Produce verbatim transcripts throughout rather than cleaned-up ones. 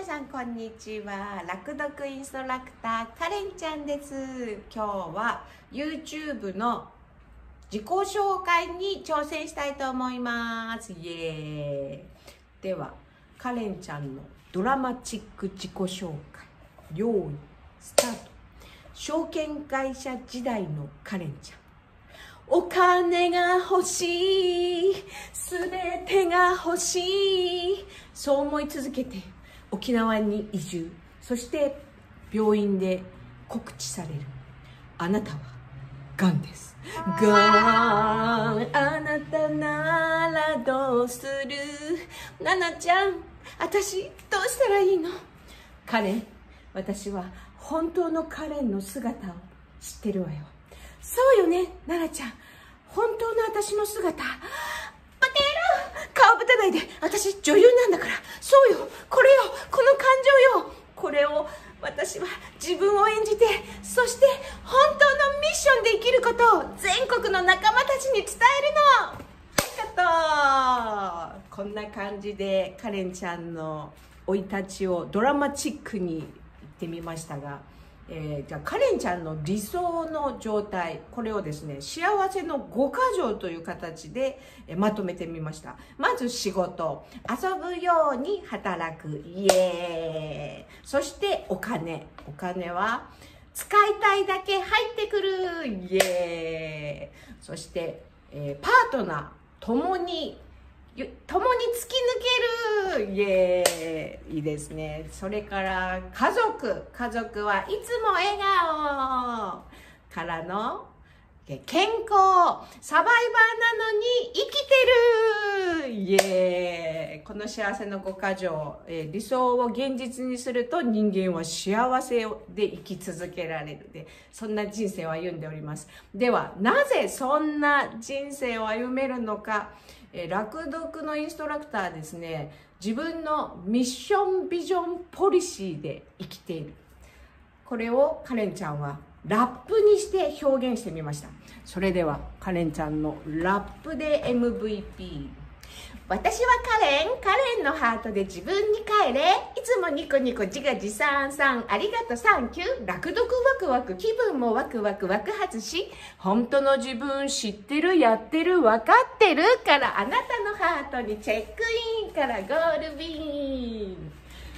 皆さんこんにちは。楽読インストラクターカレンちゃんです。今日は YouTube の自己紹介に挑戦したいと思います。イエーイ。ではカレンちゃんのドラマチック自己紹介、用意スタート。証券会社時代のカレンちゃん。お金が欲しい、すべてが欲しい、そう思い続けて沖縄に移住。そして病院で告知される。あなたはがんです。がん、あなたならどうする？ななちゃん、私どうしたらいいの？カレン、私は本当のカレンの姿を知ってるわよ。そうよね、奈々ちゃん。本当の私の姿。バテーラ、顔ぶたないで。私女優なんだから。そうよ、これよ、この感情よ。これを私は自分を演じて、そして本当のミッションで生きることを全国の仲間たちに伝えるの。ありがとう。こんな感じでカレンちゃんの生い立ちをドラマチックに言ってみましたが、えー、じゃあカレンちゃんの理想の状態、これをですね、幸せのごか条という形で、えー、まとめてみました。まず仕事、遊ぶように働く、イエーイ。そしてお金、お金は使いたいだけ入ってくる、イエーイ。そして、えー、パートナー、共に共に突き抜ける、イエーイ。いいですね。それから家族、家族はいつも笑顔からの健康、サバイバーなのに生きてる、イエーイ。この幸せのごか条、えー、理想を現実にすると人間は幸せで生き続けられるで、そんな人生を歩んでおります。ではなぜそんな人生を歩めるのか。えー、楽読のインストラクターですね、自分のミッションビジョンポリシーで生きている。これをカレンちゃんはラップにして表現してみました。それではカレンちゃんのラップで エムブイピー。私はカレン、カレンのハートで自分に帰れ。いつもニコニコ自画自賛さん、ありがとサンキュー。楽読ワクワク、気分もワクワク爆発し、本当の自分知ってる、やってる、分かってるからあなたのハートにチェックインからゴールビーン。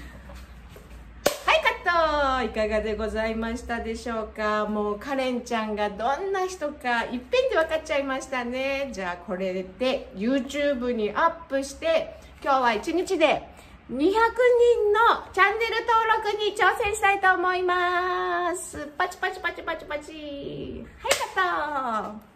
はい、カット。いかがでございましたでしょうか。もうカレンちゃんがどんな人かいっぺんで分かっちゃいましたね。じゃあこれで YouTube にアップして、今日はいちにちでにひゃくにんのチャンネル登録に挑戦したいと思います。パチパチパチパチパチ。はい、カット。